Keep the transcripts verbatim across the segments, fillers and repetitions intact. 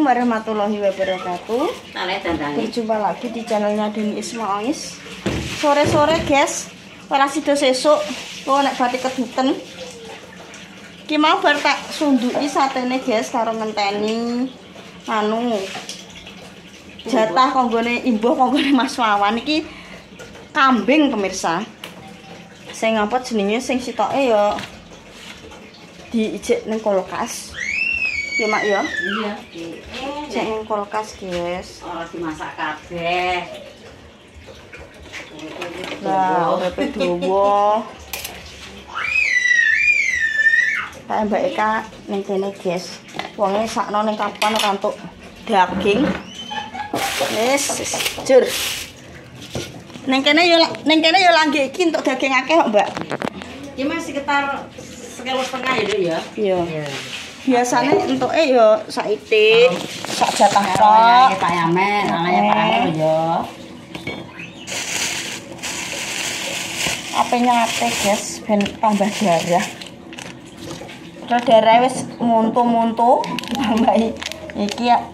warahmatullahi wabarakatuh. Berjumpa lagi di channelnya Deni Ismaois. Sore-sore guys, ora sida sesuk, kok nek batik keduten. Ki mau bar tak sunduki satene guys karo ngenteni anu jatah konggone imbuh konggone Mas Wawan iki kambing pemirsa. Sing apa jenenge sing sitoke ya diijek ning kulkas. Ya mak ya? Iya. Cek ning kulkas, guys. Ora dimasak kabeh. Lah, uripe dawa. Tak Mbak Eka ning kene, guys. Wonge sakno ning kapan ora entuk daging. Wis, jur. Ning kene yo ning kene yo langge iki entuk daging akeh kok, Mbak. Iki masih sekitar sekilo setengah ya, Dek ya? Iya. Biasanya untuk eh yo saiki sak jatah tok. Pak Yamen, anaknya Pak Yamen yo. Apa nyate guys, ben tambah darah. Terus darah wis muntu-muntu, tambah iki ya.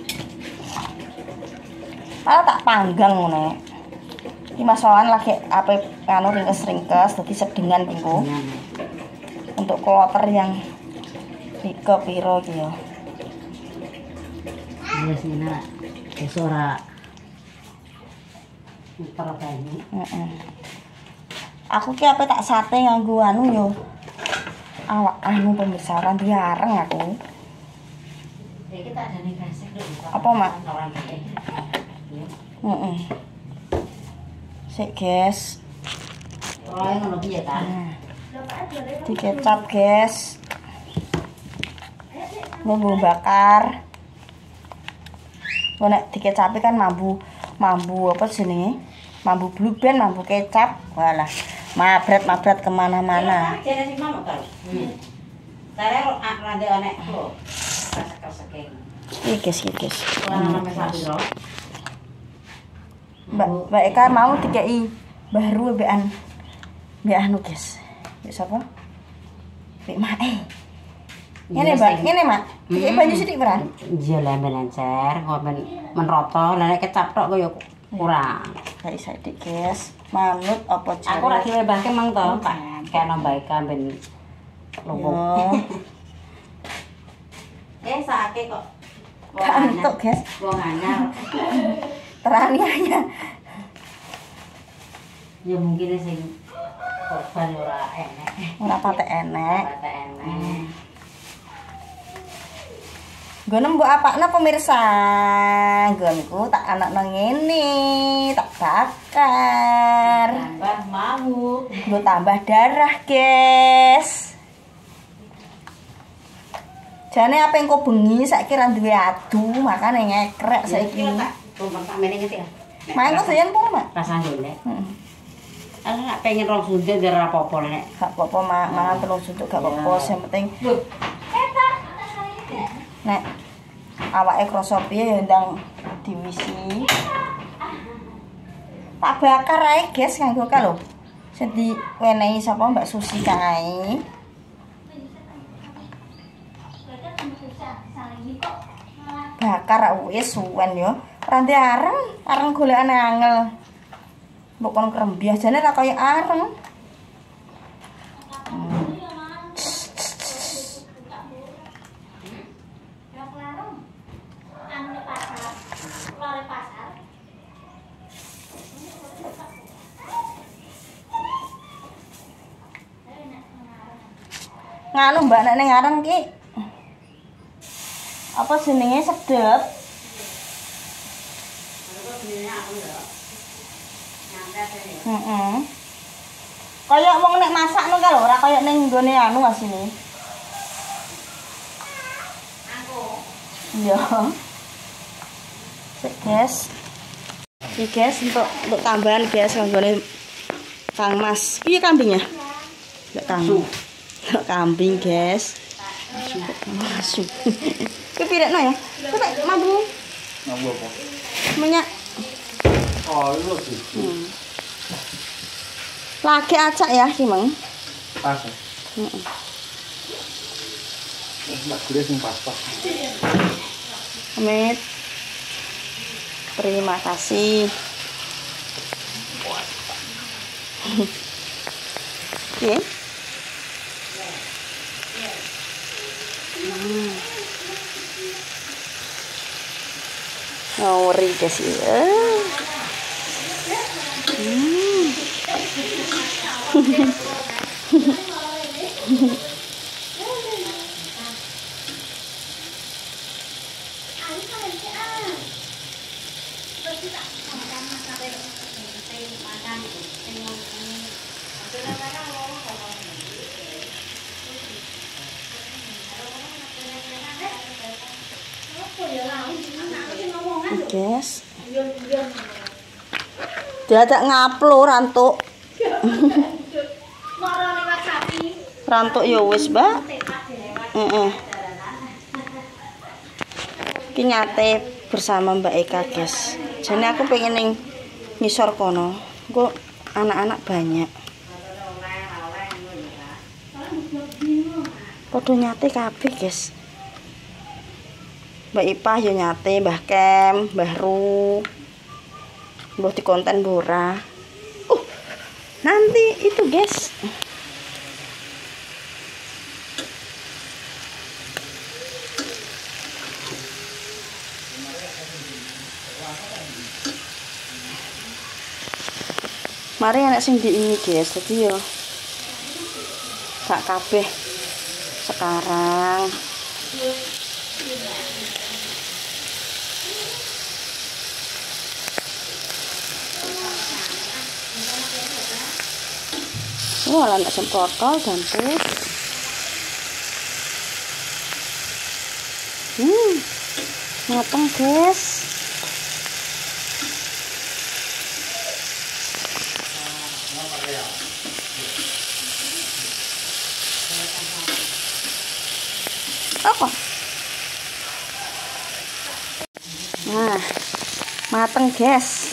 Malah tak panggang ngono. Iki Mas Wawan lagi apa anu ringkes-ringkes dadi sedengan pingku. Untuk kloter yang Rika piro iki ya. Iya sih nak. Wis ora muter banyu. Heeh. Aku ki apa tak sate nganggo anu yo. Awak anu pemirsa ora diareng aku. Iki tak adane gasek lho. Apa, Mak? Heeh. Sik, guys. Ora ngono piye ta? Dikecap, guys. Bumbu bakar. Nek dikecapi kan mambu mambu apa jenenge? Mambu blue band, mambu kecap. Walah, mabret-mabret kemana-mana. Jane sing mau to. Saya rande anek lho. Kasek-kasek. Iki guys, iki guys. Ora nang mesabiro. Mbak Mbak Eka mau dikei baru bean. Mbak anu guys. Mbak sapa? Mbak Mae. Ngene, Mbak. Ngene, Mak. Dikei banyu sithik beran. Iya lah melencer, ngomen menroto, lah nek kecap tok kaya kurang. Kayak sithik, guys. Manut apa jare? Aku ora diwebahke mang to, Pak. Kayak nambah ikan ben lumpuk. Eh, sakake kok. Kantuk, guys. Wong anyar. Teranianya. Ya mungkin sing korban ora enek. Ora patek enek. Patek enek. Gonem mbok apakna pemirsa. Gonku tak anakno ngene, tak bakar. Tambah mau. Nggo tambah darah, guys. Jane apa engko bengi saiki ra duwe adu, makane ngekrek saiki. Tumpang tak meneh ngerti ya. Main kok doyan pun, Mak? Rasane golek. Heeh. Aku nak pengen rong sundel ora apa-apa nek. Gak apa-apa, Mak. Mangan telur suduk gak apa-apa, sing penting nek awake krasa piye ya ndang diwisi. Tak bakar ae, guys, nganggo ka lho. Sing diwenehi sapa Mbak Susi kae. Bakar wis suwen yo. Ora ndek areng, areng golekane angel. Mbok kon krembyah jane ra kaya areng. Nganu Mbak nek ning areng ki apa jenenge sedep. Heeh. Kayak wong nek masak ngono ka lho, ora kaya ning nggone anu asine. Aku. Iya. Sik, guys. Iki guys untuk untuk tambahan guys nggone Kang Mas. Piye kambingnya? Enggak kambing. Enggak kambing, guys. Masuk. Ki pirekno ya? Coba mambu. Mambu apa? Minyak. Oh, itu gitu. Hmm. Lagi acak ya, ki, Mang. Pas. Heeh. Mbak gure sing pas-pas. Amit. Terima kasih. Oke. Hmm. Ngori guys ya. Hmm. Guys, dia tak ngupload rantuk. Rantuk ya wis, Mbak. Heeh. Iki nyate bersama Mbak Eka, guys. Jadi aku pengen ning ngisor kono. Kok anak-anak banyak. Padha nyate kabeh, guys. Mbak Ipah ya nyate, Mbah Kem, Mbah Ru. Mbah di konten Bora. Uh, nanti itu, guys. Mari anak sing di ini, guys. Jadi yo gak kabeh sekarang. Wah, oh, anak semprotol gampang. Hmm, matang, guys. Apa? Nah, mateng, guys.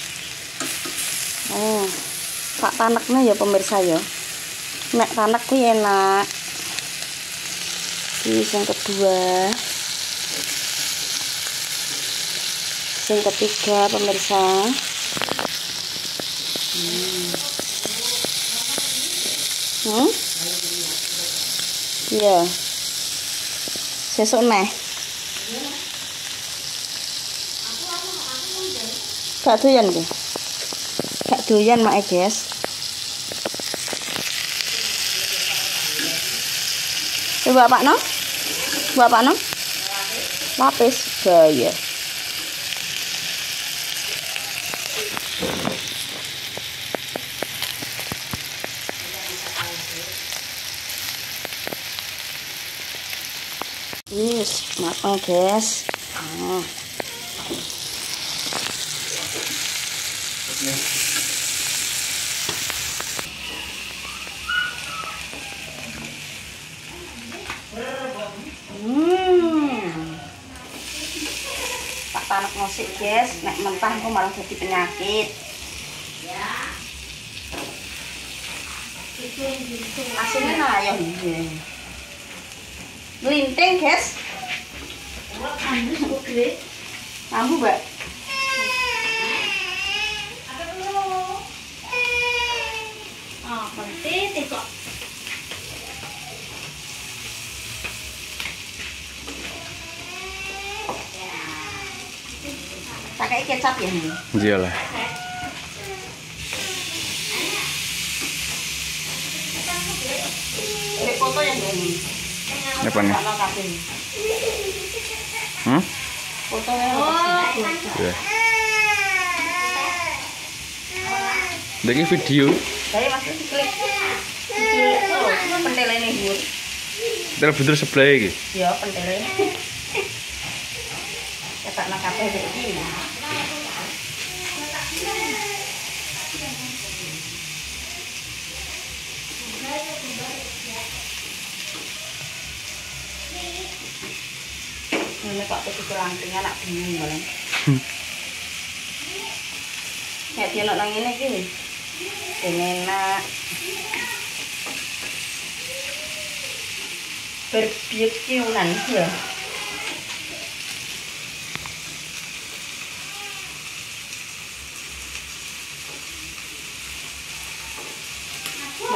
Oh. Pak taneknya ya pemirsa ya. Nek tanek kuwi enak. Ini yang kedua. Yang ketiga pemirsa. Hmm. Hmm? Iya. Sesuk neh. Gak doyan ki. Gak doyan mak, guys. Coba Pak no, Bapak no, lapis gaya. Yes, matang, guys. Oh. Hmm. Tak tanek ngosik, guys. Nek mentah aku malah jadi penyakit. Asinnya nah ya. Melinting, guys. Ambu, Mbak. Oh, penting kok. Pakai kecap ya? Iyalah. Ini foto yang ini. Apa nih? Hmm? Fotonya. Oh, Ya. Dari video. Saya masih diklik. Diklik tuh, pentelene dhuwur. Terus betul sebelah iki. Ya, pentelene. Cetak nang kabeh iki. Ini kok tuku langkingnya nak bingung malah. Ya dia nak nang ngene iki. Enak. Barbecue-an ya.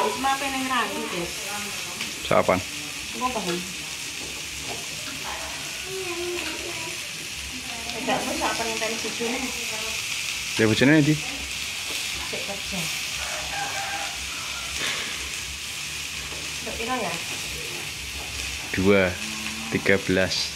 Isma pengen ngeragi, guys. Siapaan? Engko paham. Enggak mau siapa yang pengen bojone. Ya bojone ndi? Sik kerja. Kira ya? Dua, tiga belas.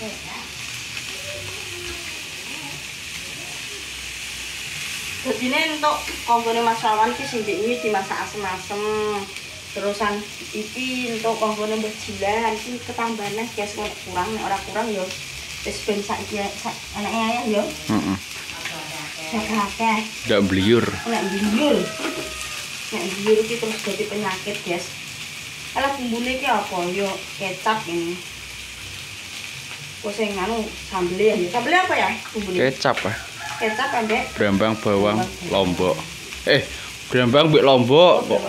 Jadi ini untuk konggone Mas Wawan ki sing iki dimasak asem-asem. Terusan iki untuk konggone Mbah Jilan iki ketambahan guys kok kurang nek ora kurang ya wis ben saiki anake ayah ya. Heeh. Akeh. Ndak bliyur. Nek bliyur. Nek bliyur iki terus jadi penyakit, guys. Ala bumbune iki apa? Yo kecap ini. Kok sing anu sambel ya. Sambel apa ya bumbune? Kecap ah. Kecap ambek Brambang bawang lombok. Eh, brambang mbek lombok kok.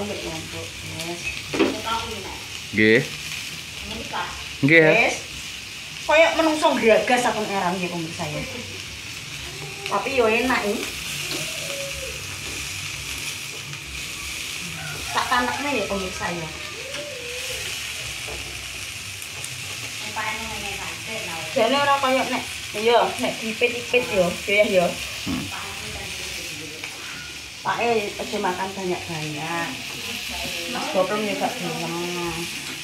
Nggih. Nggih. Wis. Kayak menungso gragas aku ngarang ya pemirsa ya. Tapi yo enak iki. Tak tanekne ya pemirsa ya. Jane ora kaya nek iya nek dipit-ipit yo, ya yo. Pak eh aja makan banyak-banyak. Mas Gopeng juga gelem.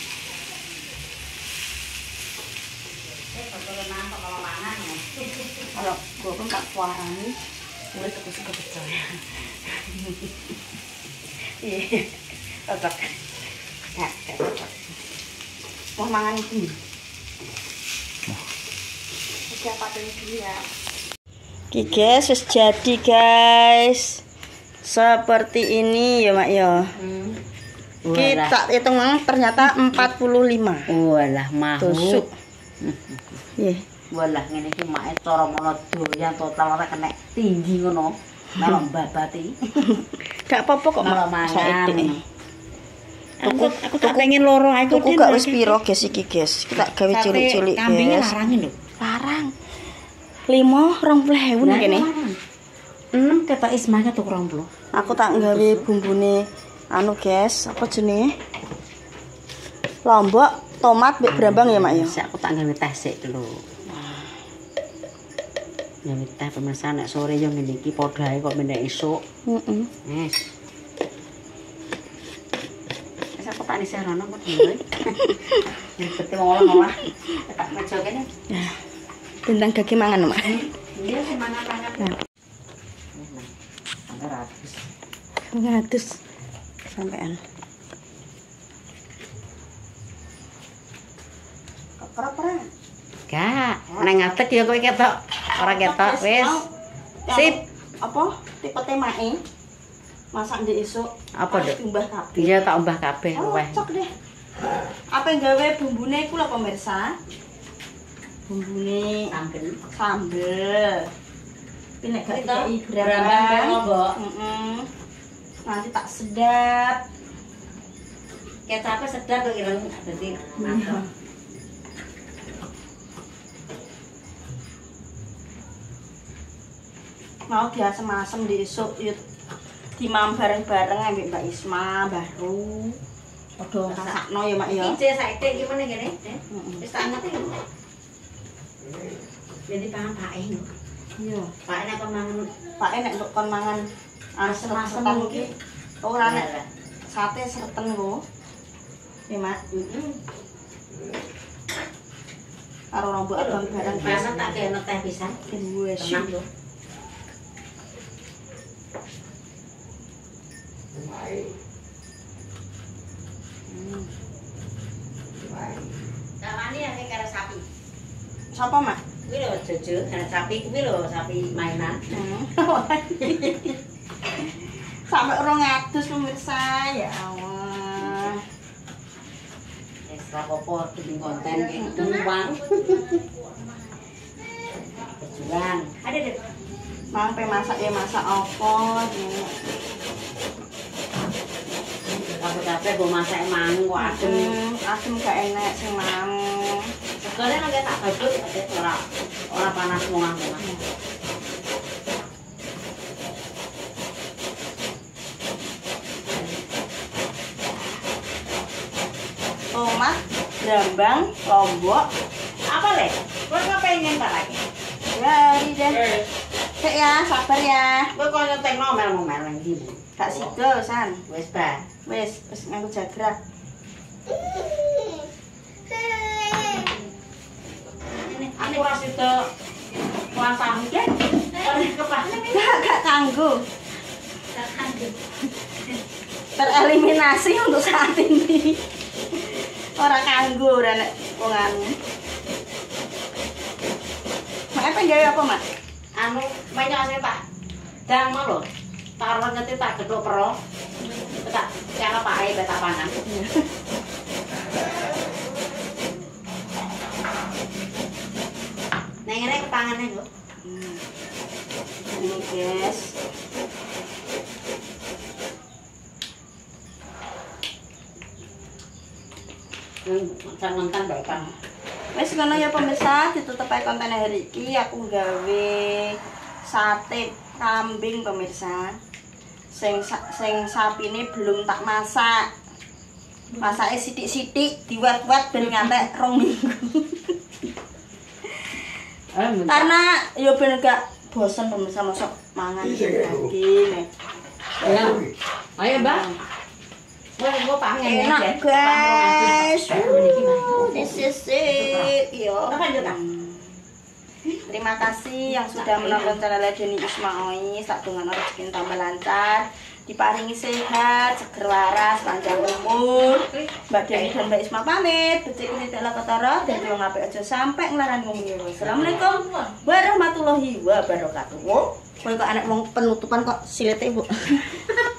Kalau Gopeng tak kuarani, mulai suka-suka percaya. Iya, cocok. Ya, cocok. Mau mangan ini. Siapa dulu ya? Oke guys, sudah jadi guys. Seperti ini ya mak ya. Hmm. Kita hitung ternyata empat puluh lima. Walah mahu. Tusuk. Nggih. Walah ngene iki mak cara mono doyan total ora kena tinggi ngono. Melok babati. Gak apa-apa kok mak mangan. Aku aku tak pengen loro aku tuku gak wis piro guys iki guys. Kita gawe cilik-cilik guys. Kambingnya larangin lho. Larang. lima rong puluh ewu kene. Hmm, kata Ismanya tuh rong puluh. Aku tak gawe bumbune anu guys, apa jenenge? Lombok, tomat, mbek brambang ya, Mak ya. Sik aku tak gawe teh sik dulu. Ya teh pemirsa nek sore yo ngene iki padha ae kok menek esuk. Heeh. Wis. Wis aku tak nisih rono kok dhewe. Ribet ngolah-ngolah. Tak meja kene. Nah. Bintang daging mangan, Mak. Iya, semangat-mangat. Ratus. Ratus. Sampean. Keper-peran. Gak, nang ngadeg ya kowe ketok. Ora ketok, wis. Sip. Apa? Tipe temake. Masak ndek esuk. Apa, Dek? Umbah kabeh. Iya, tak umbah kabeh luweh. Cocok deh. Apa yang gawe bumbune iku lho pemirsa? Bumbune Sambel. Sambel. Ini nek gak dikai brambang lombok. Heeh. Nanti tak sedap. Kecape sedap kok ireng dadi mantap. Mau diasem-asem di esuk yut dimam bareng-bareng ambek Mbak Isma, Mbah Ru. Padha masakno ya, Mak ya. Iki saiki iki meneh ngene. Wis tak ngerti lho. Jadi pangan pae lho. Iya, Pak nek kon mangan, Pak nek kok kon mangan asem-asem iki ora nek sate sereten lho. Ya, Mak. Heeh. Karo rombok abang bareng masa tak kene teh pisan. wis. Tenang lho. Kamane ya karo sapi. Sapa, Mak? Kuwi lho Jojo, anak sapi kuwi lho sapi mainan. Sampai rong atus pemirsa, ya Allah. Wis ra apa-apa bikin konten gitu uang. Berjuang. Ada deh. Mang pe masak ya masak apa ini. Kabeh-kabeh mbok masak mangu kok adem. Hmm, adem gak enak sing mang. Sekalian nek tak badut ora ora panas mongah-mongah. tomat, brambang, lombok. Apa le? Gue kepengen lagi. Ya, ini deh. Cek ya, sabar ya. Gue kok nyeteng ngomel-ngomel yang gini. Gak sido, San. Wes ba. Wis, wis nganggo jagrak. Ini aku ras itu puasamu deh. Oleh kepasan ini. Gak, gak kanggo. Tereliminasi untuk saat ini. Ora kanggo ora nek wong anu. Mak apa gawe apa, Mak? Anu banyak sih Pak. Dang mau lho. Taruh ngerti tak gedok pero. Tak cara pakai beta panan. Neng ini ke tangannya lho. Ini guys. Nonton baik kan. Wes ngono ya pemirsa, ditutup ae konten hari iki aku gawe sate kambing pemirsa. Sing sing sapine belum tak masak. Masake sithik-sithik diwat-wat ben ngantek rong minggu. Karena yo ben gak bosen pemirsa mosok mangan daging. Ya. Ayo, Mbak. Gue gue pengen Enak guys. This is it. Yo. Terima kasih yang sudah menonton channel Deni Ismaois. Tak dengan rezeki tambah lancar, diparingi sehat, seger waras, panjang umur. Mbak Deni dan Mbak Isma pamit. Becik tidak ketara dan wong apik aja sampai nglarani wong liya. Assalamualaikum warahmatullahi wabarakatuh. Kowe kok anak wong penutupan kok silete, Bu.